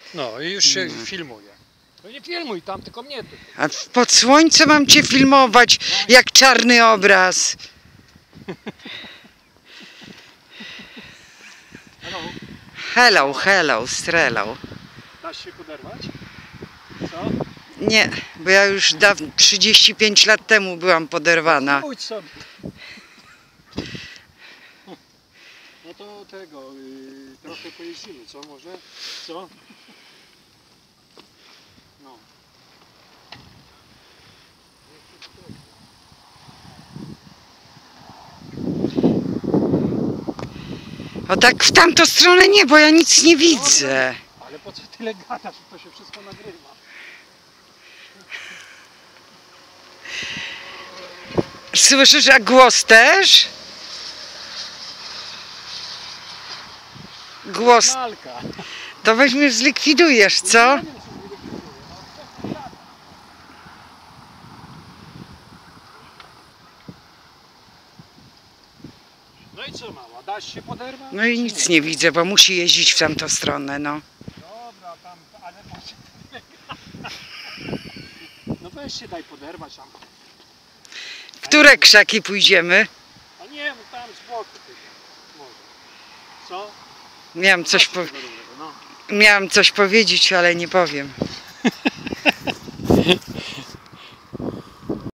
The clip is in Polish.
No i już się filmuje. No nie filmuj tam, tylko mnie tu. A pod słońce mam cię filmować, jak czarny obraz. Hello. Hello, strelał. Dasz się poderwać? Co? Nie, bo ja już 35 lat temu byłam poderwana. Pójdź sobie. No to tego, trochę pojeździmy, co może? Co? No. O tak w tamtą stronę nie, bo ja nic nie widzę. Ale po co tyle gadasz, to się wszystko nagrywa. Słyszysz, a głos też? Głos. Malka. To weźmiesz, zlikwidujesz, co? No i co mała, dasz się poderwać? No i nic nie widzę, bo musi jeździć w tamtą stronę, no. Dobra, tam, ale masz... No weź się daj poderwać tam. W które krzaki pójdziemy? A nie, bo tam z boku tylko. Może. Co? Miałam coś powiedzieć, ale nie powiem.